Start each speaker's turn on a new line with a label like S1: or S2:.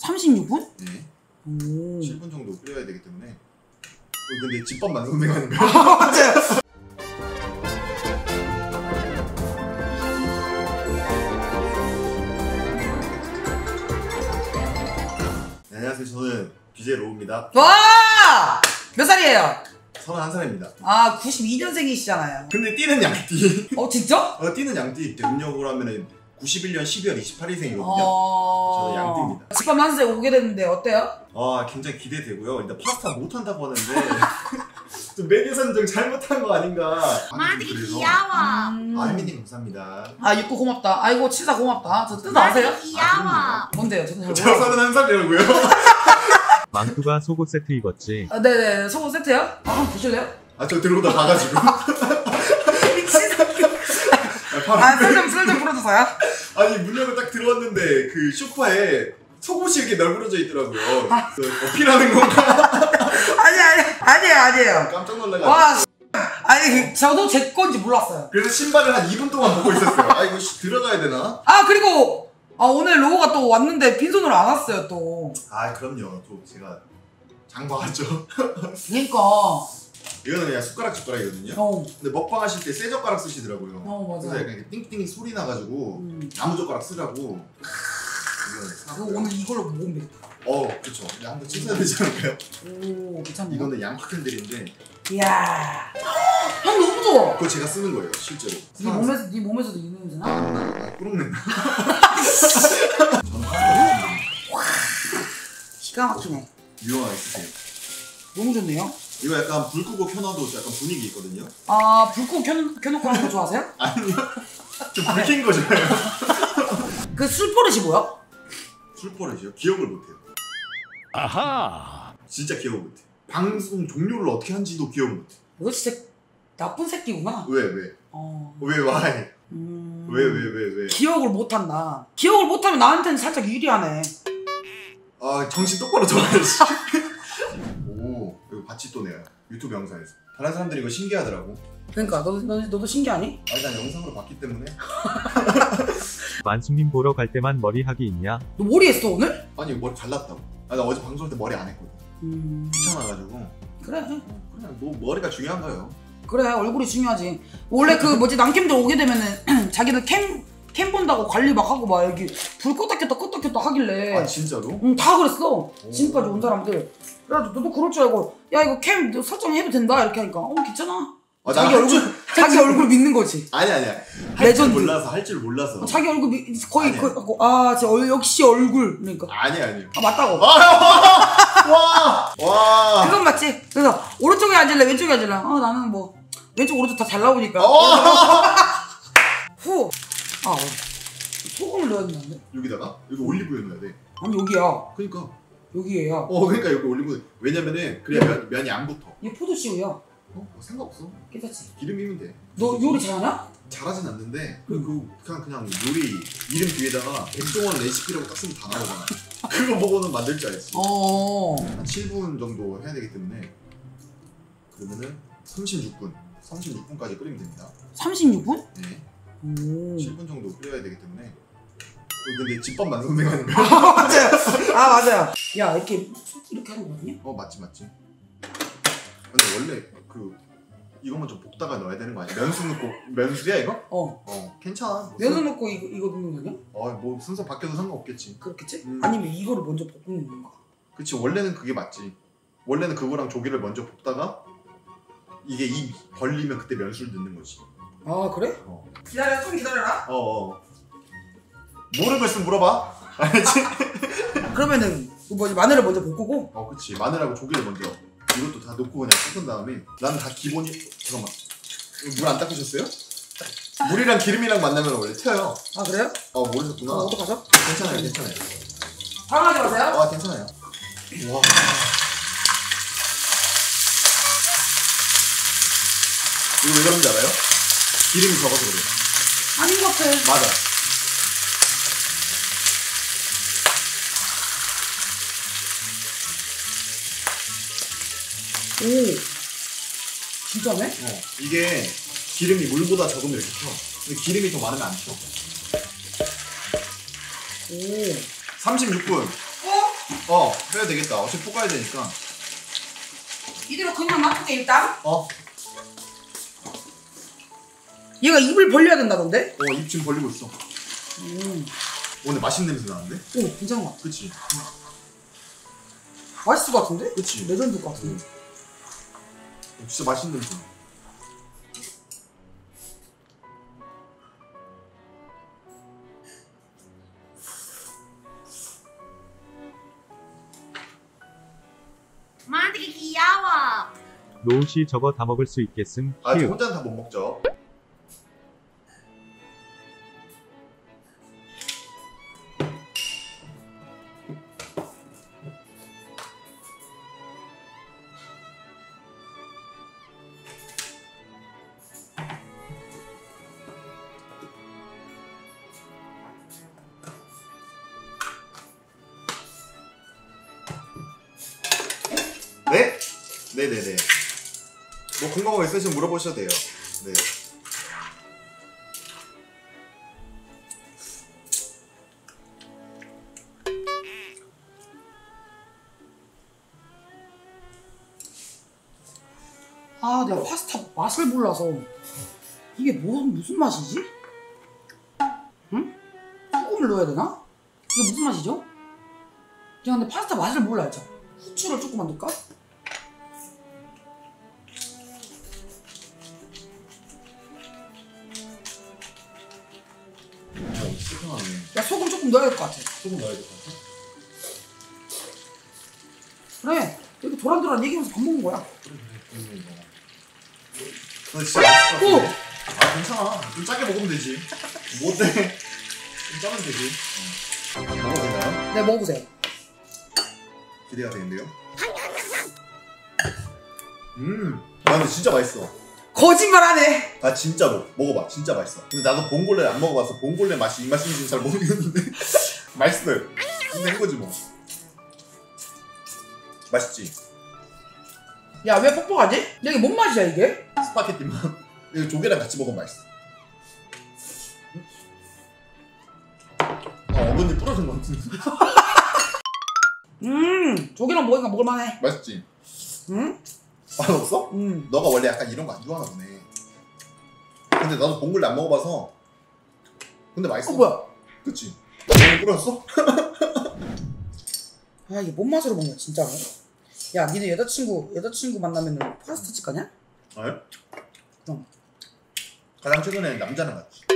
S1: 36분?
S2: 네.
S1: 오.
S2: 7분 정도 끓여야 되기 때문에. 근데 집밥 완성된 거 아닌가요?
S1: 맞아요.
S2: 네, 안녕하세요. 저는 BJ 로우입니다.
S1: 와! 몇 살이에요?
S2: 31살입니다.
S1: 아, 92년생이시잖아요.
S2: 근데 띠는 양띠.
S1: 진짜?
S2: 띠는 양띠. 음력으로 하면은 91년 12월 28일생이거든요. 저는 양띠입니다.
S1: 집밥 만세 오게 됐는데 어때요?
S2: 굉장히 기대되고요. 일단 파스타 못한다고 하는데 좀 메뉴 선정 잘못한 거 아닌가.
S3: 마들이 귀여워.
S2: 혜민님 감사합니다.
S1: 육구 고맙다. 아이고 치사 고맙다. 저 뜻 아세요?
S3: 귀여워.
S1: 뭔데요? 저는 잘
S2: 제가
S1: 몰라요.
S2: 31살이라고요?
S4: 망투가 속옷 세트 입었지.
S1: 네네. 속옷 세트요? 한번 보실래요?
S2: 저 들고 다 봐가지고.
S1: 술 좀 풀어주세요.
S2: 아니 문열고 딱 들어왔는데 그 소파에 속옷이 이렇게 널브러져 있더라고요. 어필하는 건가?
S1: 아니에요.
S2: 깜짝 놀라가지고.
S1: 와, 아니, 저도 제 건지 몰랐어요.
S2: 그래서 신발을 한 2분 동안 보고 있었어요. 이거 들어가야 되나?
S1: 그리고, 오늘 로우가 또 왔는데 빈손으로 안 왔어요, 또.
S2: 그럼요. 또 제가 장봐왔죠.
S1: 그니까.
S2: 이거는 그냥 숟가락이거든요. 근데 먹방 하실 때 새 젓가락 쓰시더라고요.
S1: 맞아.
S2: 그래서 약간 띵띵 소리 나가지고 나무 젓가락 쓰라고.
S1: 오늘 이걸로 먹으면 되겠다.
S2: 그쵸. 한번 씻어야 되지 않을까요?
S1: 오, 괜찮네.
S2: 이거는 양파캔들인데.
S1: 이야. 향 너무 좋아.
S2: 그거 제가 쓰는 거예요, 실제로.
S1: 네 몸에서도 이 냄새나?
S2: 꾸룩낸다.
S1: 기가 막히네.
S2: 유용하게 쓰세요.
S1: 너무 좋네요.
S2: 이거 약간 불 끄고 켜놔도 약간 분위기 있거든요.
S1: 불 끄고 켜놓고 하는 거 좋아하세요?
S2: 아니요. 좀 불킨 거 좋아해요.
S1: 그 술버릇이 뭐야?
S2: 술버릇이요? 기억을 못해요.
S4: 아하.
S2: 진짜 기억을 못해. 방송 종료를 어떻게 한지도 기억을 못해.
S1: 너 진짜 나쁜 새끼구나.
S2: 왜? 왜 와해? 왜?
S1: 기억을 못한다. 기억을 못하면 나한테는 살짝 유리하네.
S2: 정신 똑바로 잡아야지. 오, 이거 봤지 또 내가 유튜브 영상에서. 다른 사람들이 이거 신기하더라고.
S1: 그러니까 너도 신기하니?
S2: 난 영상으로 봤기 때문에.
S4: 만수님 보러 갈 때만 머리 하기 있냐?
S1: 너 머리 했어 오늘?
S2: 아니 머리 잘랐다고. 나 어제 방송할 때 머리 안 했거든. 귀찮아가지고.
S1: 그래.
S2: 그냥 뭐 머리가 중요한 거예요.
S1: 그래, 얼굴이 중요하지. 원래 그 남캠들 오게 되면은 자기들 캠 본다고 관리 막 하고 막 여기 불 껐다 켰다 하길래.
S2: 진짜로?
S1: 응, 다 그랬어. 지금까지 온 사람들. 그래가지고 너도 그럴 줄 알고 야 이거 캠 설정해도 된다 이렇게 하니까 괜찮아. 자기 얼굴 믿는 거지.
S2: 아니야. 할 줄 몰라서.
S1: 자기 얼굴 거의 역시 얼굴 그러니까.
S2: 아니야.
S1: 맞다고.
S2: 와.
S1: 그건 맞지. 그래서 오른쪽에 앉을래 왼쪽에 앉을래. 나는 뭐 왼쪽 오른쪽 다 잘 나오니까. 후. 소금을 넣어야 되는데.
S2: 여기다가 여기 올리브유 넣어야 돼.
S1: 아니 여기야.
S2: 그러니까.
S1: 여기에요.
S2: 그러니까 여기 올리브유. 왜냐면은 그래야 면이 안 붙어.
S1: 이게 포도씨우야.
S2: 상관없어.
S1: 괜찮지?
S2: 기름이면 돼.
S1: 너 요리 잘하냐?
S2: 잘하진 않는데 그냥 요리 이름 뒤에다가 백종원 레시피라고 딱 쓰면 다 나오잖아. 그거 보고는 만들 줄 알지. 한 7분 정도 해야 되기 때문에 그러면은 36분까지 끓이면 됩니다.
S1: 36분?
S2: 네.
S1: 오.
S2: 7분 정도 끓여야 되기 때문에. 근데 집밥 완성된 거 아닌가요?
S1: 맞아요. 야 이렇게 하는 거거든요?
S2: 맞지. 근데 원래 이것만 좀 볶다가 넣어야 되는 거 아니야? 면수야 이거? 괜찮아.
S1: 면수 넣고 이거 넣는 거냐?
S2: 뭐 순서 바뀌어도 상관없겠지.
S1: 그렇겠지? 아니면 이거를 먼저 볶는 건가?
S2: 그치, 원래는 그게 맞지. 원래는 그거랑 조기를 먼저 볶다가 이게 입 벌리면 그때 면수를 넣는 거지.
S1: 그래? 기다려, 좀 기다려라.
S2: 모르고 있으면 물어봐. 알지?
S1: 그러면은 마늘을 먼저 볶고.
S2: 그치, 마늘하고 조기를 먼저. 이것도 다 넣고 그냥 볶은 다음에. 나는 다 기본이. 잠깐만, 물 안 닦으셨어요? 물이랑 기름이랑 만나면 원래 튀어요.
S1: 그래요?
S2: 모르셨구나.
S1: 어떡하죠?
S2: 괜찮아요.
S1: 당황하지 마세요.
S2: 괜찮아요. 와. 이거 왜 그런지 알아요? 기름이 적어서 그래요.
S1: 아닌 것 같아.
S2: 맞아.
S1: 오. 진짜네?
S2: 이게 기름이 물보다 적으면 이렇게 튀어. 근데 기름이 더 많으면 안 튀어.
S1: 오.
S2: 36분. 해야 되겠다. 어차피 볶아야 되니까.
S1: 이대로 그냥 놔둘게 일단.
S2: 어.
S1: 얘가 입을 벌려야 된다던데?
S2: 입 지금 벌리고 있어. 오늘 맛있는 냄새 나는데?
S1: 오 괜찮은 것 같아.
S2: 그치?
S1: 맛있을 것 같은데?
S2: 그치?
S1: 레전드일 것 같은데.
S2: 진짜 맛있는 냄새 나.
S3: 엄마 되게 귀여워.
S4: 노우씨 저거 다 먹을 수 있겠음?
S2: 저
S4: 휴.
S2: 혼자는 다 못 먹죠. 네? 네네네. 뭐 궁금한 거 있으시면 물어보셔도 돼요. 네.
S1: 아 내가 파스타 맛을 몰라서 이게 무슨 맛이지? 응? 소금을 넣어야 되나? 이게 무슨 맛이죠? 제가 근데 파스타 맛을 몰라요. 저 후추를 조금만 넣을까?
S2: 시큼하네.
S1: 야 소금 조금 넣어야 될 것 같아.
S2: 조금 넣어야 될 것 같아.
S1: 그래 이렇게 도란도란 얘기하면서 밥 먹는 거야.
S2: 근데 진짜 맛있을 것
S1: 오!
S2: 같은데? 괜찮아. 좀 짜게 먹으면 되지. 뭐 어때? 좀 짜면 되지. 먹어도 되나요?
S1: 네 먹어보세요.
S2: 기대가 되는데요? 근데 진짜 맛있어.
S1: 거짓말하네.
S2: 진짜로 먹어봐. 진짜 맛있어. 근데 나도 봉골레를 안 먹어봐서 봉골레 맛이 이 맛인지는 잘 모르겠는데 맛있어요. 근데 한 거지 뭐. 맛있지?
S1: 야 왜 뻑뻑하지? 이게 뭔 맛이야 이게?
S2: 스파게티 맛. 이거 조개랑 같이 먹으면 맛있어. 어머니 부러진 것 같은데.
S1: 조개랑 먹으니까 먹을만해.
S2: 맛있지?
S1: 응?
S2: 맛없어? 너가 원래 약간 이런 거 안 좋아하나 보네. 근데 나도 봉골레 안 먹어봐서. 근데 맛있어.
S1: 뭐야?
S2: 그치? 너무 부러졌어?
S1: 아 이게 뭔 맛으로 먹냐 진짜로? 야 니네 여자친구 만나면은 파스타 집 가냐?
S2: 왜?
S1: 그럼
S2: 가장 최근에 남자랑 같이.